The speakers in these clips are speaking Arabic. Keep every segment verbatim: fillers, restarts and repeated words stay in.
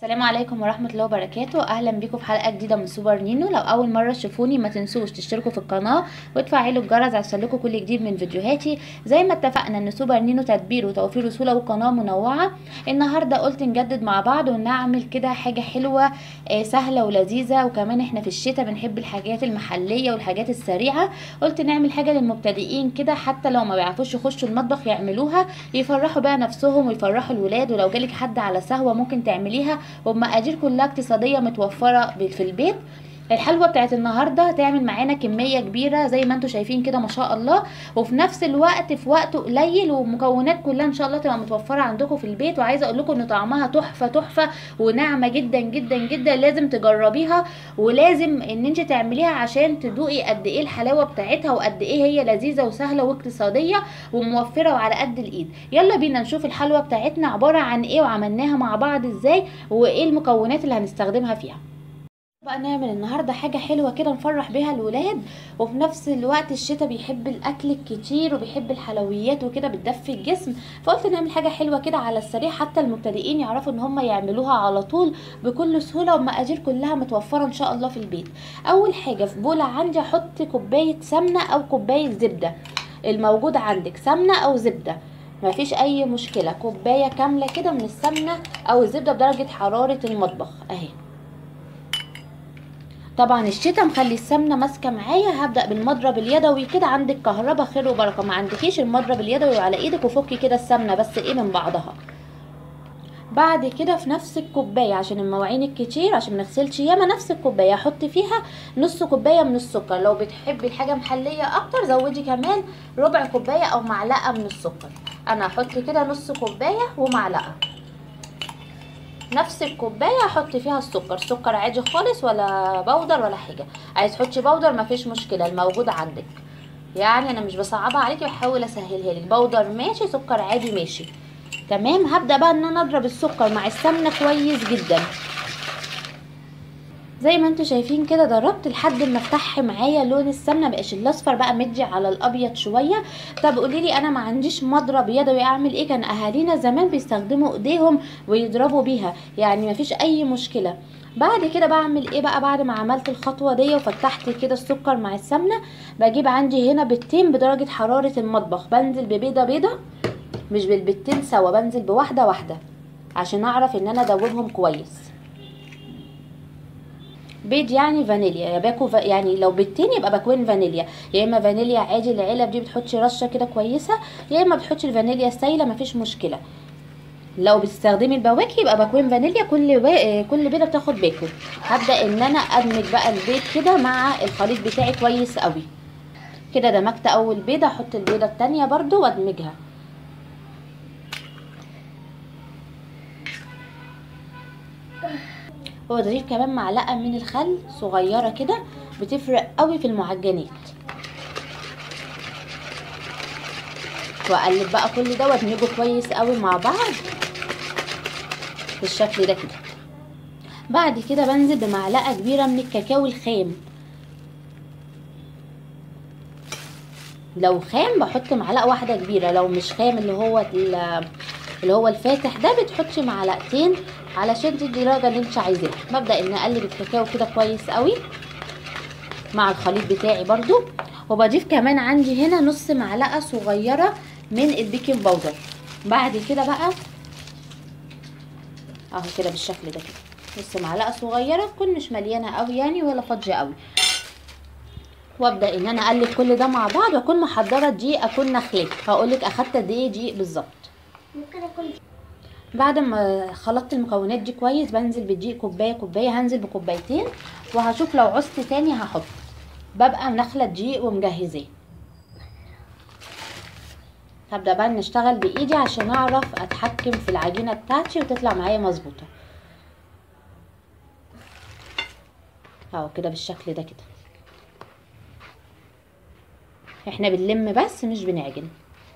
السلام عليكم ورحمة الله وبركاته. اهلا بيكم في حلقة جديدة من سوبر نينو. لو اول مرة تشوفوني ما تنسوش تشتركوا في القناة وتفعلوا الجرس عشان يوصلكوا كل جديد من فيديوهاتي. زي ما اتفقنا ان سوبر نينو تدبير وتوفير وسهولة وقناة منوعة. النهاردة قلت نجدد مع بعض ونعمل كده حاجة حلوة آه سهلة ولذيذة، وكمان احنا في الشتاء بنحب الحاجات المحلية والحاجات السريعة. قلت نعمل حاجة للمبتدئين كده، حتى لو ما بيعرفوش يخشوا المطبخ يعملوها، يفرحوا بقى نفسهم ويفرحوا الولاد. ولو جالك حد على سهوة ممكن تعمليها، وبمقادير كلها اقتصاديه متوفره في البيت. الحلوه بتاعت النهارده هتعمل معانا كميه كبيره زي ما انتم شايفين كده ما شاء الله، وفي نفس الوقت في وقت قليل، ومكونات كلها ان شاء الله تبقى متوفره عندكم في البيت. وعايزه اقول لكم ان طعمها تحفه تحفه وناعمه جدا جدا جدا، لازم تجربيها ولازم ان انت تعمليها عشان تدوقي قد ايه الحلاوه بتاعتها وقد ايه هي لذيذه وسهله واقتصاديه وموفره وعلى قد الايد. يلا بينا نشوف الحلوه بتاعتنا عباره عن ايه وعملناها مع بعض ازاي وايه المكونات اللي هنستخدمها فيها. بقى نعمل النهارده حاجه حلوه كده نفرح بيها الولاد، وفي نفس الوقت الشتاء بيحب الاكل الكتير وبيحب الحلويات وكده بتدفي الجسم. فقلت نعمل حاجه حلوه كده على السريع، حتى المبتدئين يعرفوا ان هم يعملوها على طول بكل سهوله، والمقادير كلها متوفره ان شاء الله في البيت. اول حاجه في بوله عندي احط كوبايه سمنه او كوبايه زبده، الموجود عندك سمنه او زبده مفيش اي مشكله. كوبايه كامله كده من السمنه او الزبده بدرجه حراره المطبخ اهي. طبعا الشتاء مخلي السمنه ماسكه معايا، هبدا بالمضرب اليدوي كده. عندك كهربا خير وبركه، ما عندكيش المضرب اليدوي على ايدك وفكي كده السمنه بس ايه من بعضها. بعد كده في نفس الكوبايه عشان المواعين الكتير عشان منغسلش ياما، نفس الكوبايه احط فيها نص كوبايه من السكر. لو بتحبي الحاجه محليه اكتر زودي كمان ربع كوبايه او معلقه من السكر. انا هحط كده نص كوبايه ومعلقه. نفس الكوبايه احط فيها السكر، سكر عادي خالص ولا بودر ولا حاجه. عايز تحطي بودر مفيش مشكله، الموجود عندك. يعني انا مش بصعبها عليكي، بحاول اسهلها لك. بودر ماشي، سكر عادي ماشي، تمام. هبدا بقى ان انا اضرب السكر مع السمنه كويس جدا زي ما انتم شايفين كده. ضربت لحد ما فتح معايا لون السمنه، بقاش الاصفر بقى مدي على الابيض شويه. طب قولي لي انا ما عنديش مضرب يدوي اعمل ايه؟ كان اهالينا زمان بيستخدموا ايديهم ويضربوا بيها، يعني ما فيش اي مشكله. بعد كده بعمل ايه بقى؟ بعد ما عملت الخطوه دي وفتحت كده السكر مع السمنه، بجيب عندي هنا بيضتين بدرجه حراره المطبخ. بنزل ببيضه بيضه، مش بالبيضتين سوا، بنزل بواحده واحده عشان اعرف ان انا ادوبهم كويس. بيض يعني فانيليا يا باكو ف... يعني لو بيضتين يبقى باكوين فانيليا، يا اما فانيليا عادي العلب دي بتحطي رشه كده كويسه، يا اما بتحطي الفانيليا السايله مفيش مشكله. لو بتستخدمي البواكي يبقى باكوين فانيليا، كل با... كل بيضه بتاخد باكو. هبدا ان انا ادمج بقى البيض كده مع الخليط بتاعي كويس قوي كده. دمجت اول بيضه، احط البيضه التانية برضو وادمجها. واضيف كمان معلقه من الخل صغيره كده، بتفرق قوي في المعجنات. واقلب بقى كل ده وادمجه كويس قوي مع بعض بالشكل ده كده. بعد كده بنزل بمعلقه كبيره من الكاكاو الخام. لو خام بحط معلقه واحده كبيره، لو مش خام اللي هو اللي هو الفاتح ده بتحطي معلقتين علشان تدي الدرجه اللي انت عايزاها. ببدا ان اقلب الكاكاو كده كويس قوي مع الخليط بتاعي برضو. وبضيف كمان عندي هنا نص معلقه صغيره من البيكنج باودر. بعد كده بقى اهو كده بالشكل ده كده، نص معلقه صغيره، تكون مش مليانه قوي يعني ولا فاضيه قوي. وابدا ان انا اقلب كل ده مع بعض، واكون محضره دقيق اكون نخليه. هقولك اخدت قد ايه دقيق بالظبط. ممكن اكون بعد ما خلطت المكونات دي كويس بنزل بالدقيق كوبايه كوبايه، هنزل بكوبايتين وهشوف لو عوزت تاني هحط. ببقى منخله الدقيق ومجهزاه. هبدا بقى نشتغل بايدي عشان اعرف اتحكم في العجينه بتاعتي وتطلع معايا مظبوطه اهو كده بالشكل ده كده. احنا بنلم بس مش بنعجن.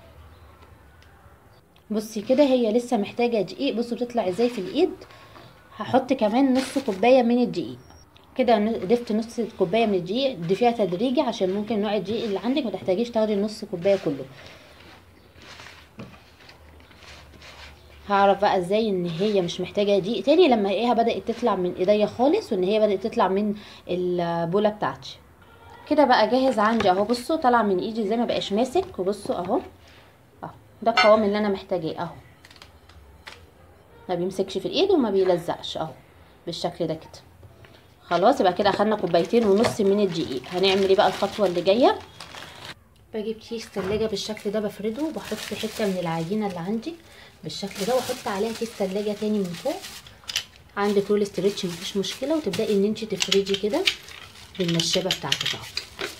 بصي كده هي لسه محتاجه دقيق، بصوا بتطلع ازاي في الايد. هحط كمان نص كوبايه من الدقيق كده. ضفت نص كوبايه من الدقيق، ضيفيها تدريجي عشان ممكن نوع الدقيق اللي عندك ما تحتاجيش تاخدي نص كوبايه كله. هعرف بقى ازاي ان هي مش محتاجه دقيق تاني لما الاقيها بدات تطلع من ايديا خالص، وان هي بدات تطلع من البوله بتاعتي. كده بقى جاهز عندي اهو. بصوا طلع من ايدي زي ما بقاش ماسك، وبصوا اهو اهو ده القوام اللي انا محتاجاه اهو، ما بيمسكش في الايد وما بيلزقش اهو بالشكل ده كده. خلاص يبقى كده اخدنا كوبايتين ونص من الدقيق. هنعمل ايه بقى الخطوه اللي جايه؟ بجيب كيس تلاجة بالشكل ده، بفرده وبحط حته من العجينه اللي عندي بالشكل ده، واحط عليها كيس تلاجة تاني من فوق. عندك رول استريتش مفيش مشكله، وتبداي ان انت تفردي كده بالنشابه بتاعتك اهو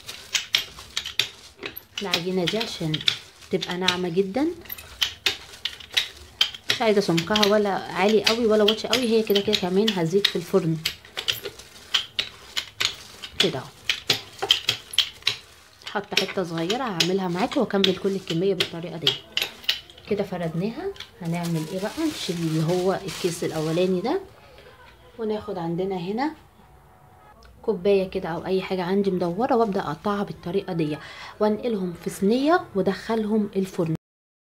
العجينه دي عشان تبقى ناعمه جدا، مش عايزه سمكها ولا عالي قوي ولا واطي قوي، هي كده كده كمان هتزيد في الفرن كده اهو. حاطه حته صغيره هعملها معاكم واكمل كل الكميه بالطريقه دي. كده فردناها. هنعمل ايه بقى؟ نشيل اللي هو الكيس الاولاني ده، وناخد عندنا هنا كوبايه كده او اي حاجه عندي مدوره، وابدا اقطعها بالطريقه دي وانقلهم في صينيه وادخلهم الفرن.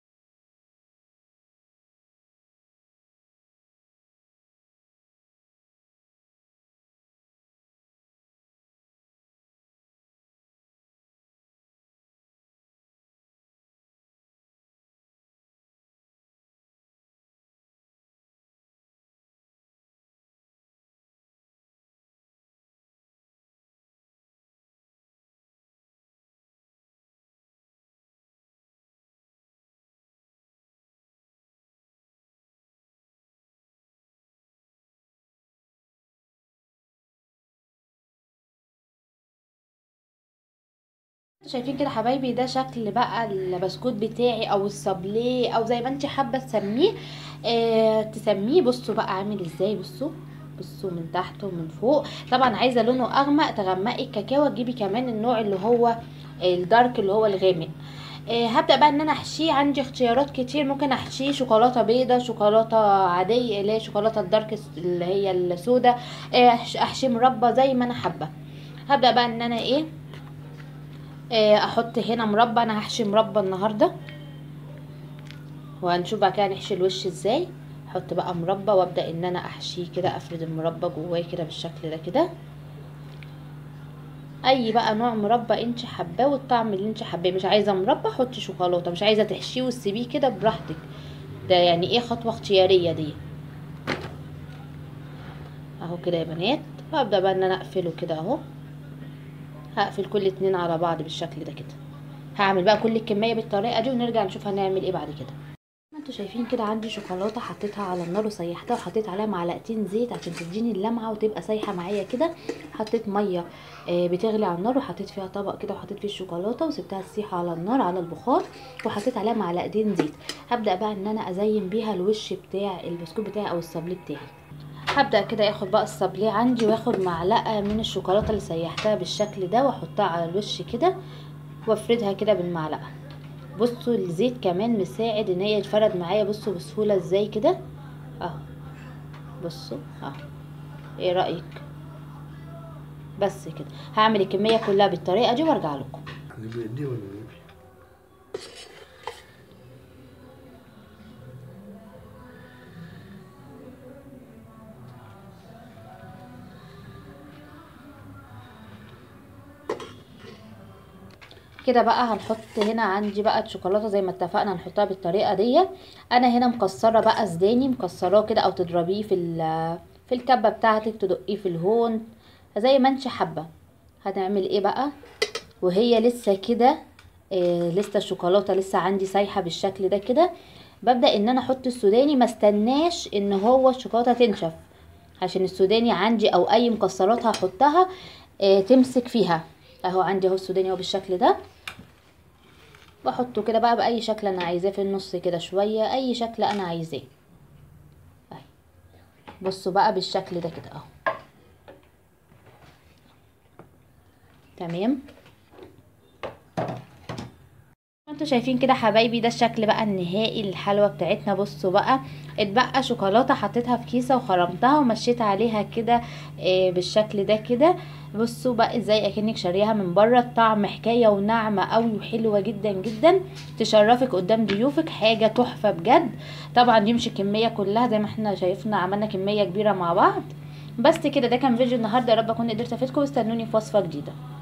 شايفين كده حبايبي؟ ده شكل بقى البسكوت بتاعي او الصابليه او زي ما انت حابه تسميه آه تسميه. بصوا بقى عامل ازاي، بصوا بصوا من تحت ومن فوق. طبعا عايزه لونه اغمق تغمقي الكاكاو، تجيبي كمان النوع اللي هو الدارك اللي هو الغامق. آه هبدا بقى ان انا احشيه. عندي اختيارات كتير، ممكن احشيه شوكولاته بيضه، شوكولاته عاديه اللي هي شوكولاته الدارك اللي هي السودا، آه احشيه مربى زي ما انا حابه. هبدا بقى ان انا ايه احط هنا مربى. انا هحشي مربى النهارده، وهنشوف بقى كده هنحشي الوش ازاي. احط بقى مربى وابدا ان انا احشيه كده، افرد المربى جواه كده بالشكل ده كده. اي بقى نوع مربى انت حباه والطعم اللي انت حباه. مش عايزه مربى حطي شوكولاته، مش عايزه تحشيه وتسيبيه كده براحتك. ده يعني ايه خطوه اختياريه دي اهو كده يا بنات. وابدا بقى ان انا اقفله كده اهو. هقفل كل اتنين على بعض بالشكل ده كده. هعمل بقى كل الكميه بالطريقه دي ونرجع نشوف هنعمل ايه بعد كده. ما انتوا شايفين كده عندي شوكولاته حطيتها على النار وسيحتها، وحطيت عليها معلقتين زيت عشان تديني اللمعه وتبقى سايحه معايا كده. حطيت ميه آه بتغلي على النار، وحطيت فيها طبق كده وحطيت فيه الشوكولاته وسبتها تسيح على النار على البخار، وحطيت عليها معلقتين زيت. هبدا بقى ان انا ازين بيها الوش بتاع البسكوت بتاعي او الصابليه بتاعي. هبدا كده اخد بقى الصابليه عندي واخد معلقه من الشوكولاته اللي سيحتها بالشكل ده واحطها على الوش كده وافردها كده بالمعلقه. بصوا الزيت كمان مساعد ان هي يتفرد معايا. بصوا بسهوله ازاي كده اهو. بصوا اهو. ايه رايك؟ بس كده هعمل الكميه كلها بالطريقه دي وارجع لكم. كده بقى هنحط هنا عندي بقى الشوكولاته زي ما اتفقنا هنحطها بالطريقه دي. انا هنا مكسره بقى سوداني، مكسراه كده او تضربيه في في الكبه بتاعتك، تدقيه في الهون زي ما انت حابه. هنعمل ايه بقى وهي لسه كده آه لسه الشوكولاته لسه عندي سايحه بالشكل ده كده؟ ببدا ان انا احط السوداني، ما استناش ان هو الشوكولاته تنشف عشان السوداني عندي او اي مكسرات هحطها آه تمسك فيها. اهو عندي اهو السوداني اهو بالشكل ده. بحطه كده بقى باي شكل انا عايزاه، في النص كده شويه، اي شكل انا عايزاه. بصوا بقى بالشكل ده كده اهو. تمام. انتوا شايفين كده حبايبي، ده الشكل بقى النهائي للحلوى بتاعتنا. بصوا بقى، اتبقى شوكولاته حطيتها في كيسه وخرمتها ومشيت عليها كده آه بالشكل ده كده. بصوا بقى ازاي اكنك شاريها من بره، الطعم حكايه وناعمه قوي وحلوه جدا جدا، تشرفك قدام ضيوفك، حاجه تحفه بجد. طبعا دي مش الكميه كلها زي ما احنا شايفنا، عملنا كميه كبيره مع بعض. بس كده، ده كان فيديو النهارده، يا رب اكون قدرت افيدكم، واستنوني في وصفه جديده.